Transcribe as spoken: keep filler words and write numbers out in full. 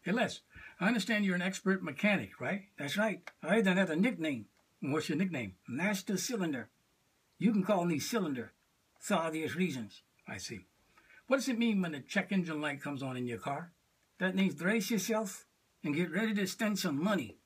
Hey, Les, I understand you're an expert mechanic, right? That's right. I even have a nickname. What's your nickname? Master Cylinder. You can call me Cylinder. For obvious reasons. I see. What does it mean when the check engine light comes on in your car? That means brace yourself and get ready to spend some money.